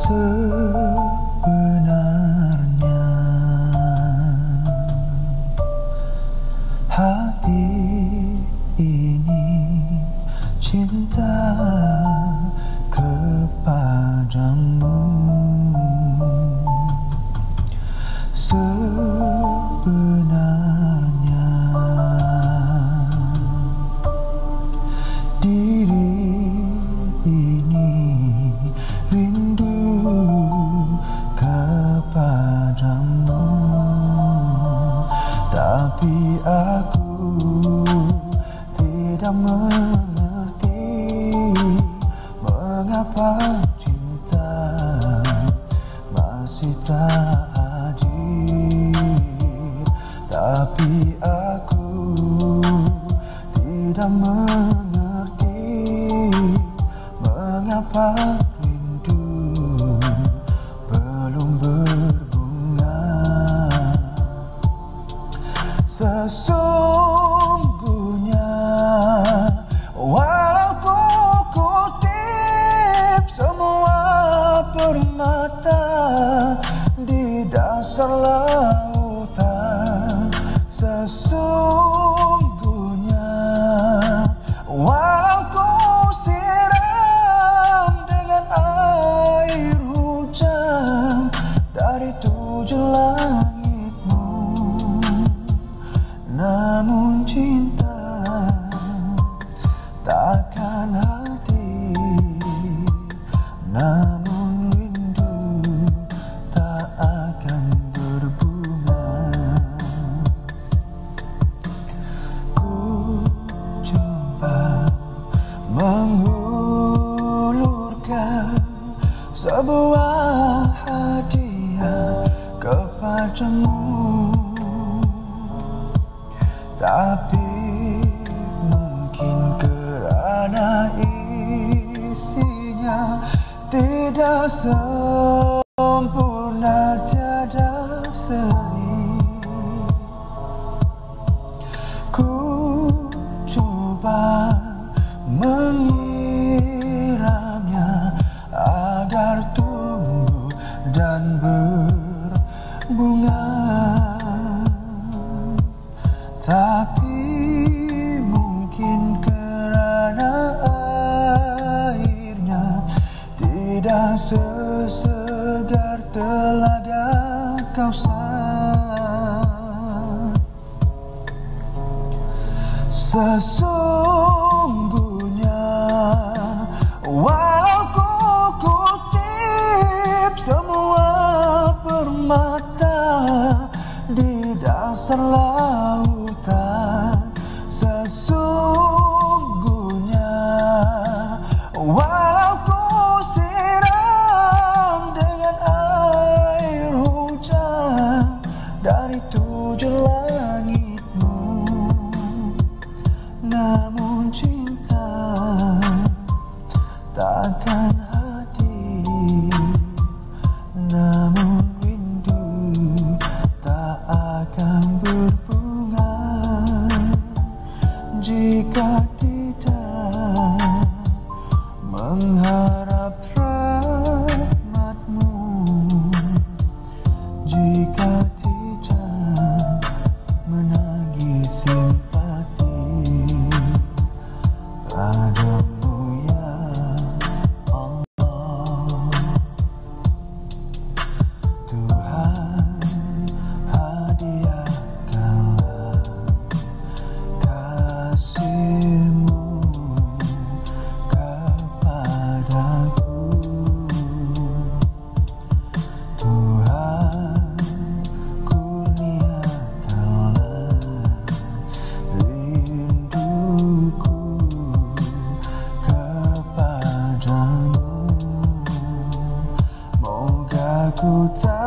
Sebenarnya hati ini cinta kepadamu. Sebenarnya diri ini rindu kepadamu, tapi aku tidak mengerti mengapa cinta masih tak hadir. Tapi aku tidak mengerti mengapa rindu belum berbunga. Sesungguhnya walau ku kutip semua permata di dasar lautan, sesungguhnya walau ku siram dengan air hujan dari 7 langitmu, namun cinta takkan hadir, namun rindu tak akan berbunga. Ku coba mengulurkan sebuah hadiah kepadamu, tapi mungkin kerana isinya tidak sempurna, tiada seri, ku coba menyiramnya agar tumbuh dan berbunga. Tapi mungkin kerana airnya tidak sesegar telaga Kausar. Sesungguhnya walau ku kutip semua permata di dasar lautan, sesungguhnya walau ku siram dengan air hujan dari 7 langitmu, namun cinta takkan hadir, namun rindu tak akan berbunga jika tidak mengharap rahmatmu, jika tidak menagih simpati padamu ya Allah. Tuhan, hadiahkanlah kasih-Mu kepadaku. Tuhan, kurniakanlah rinduku kepadamu. Moga ku tak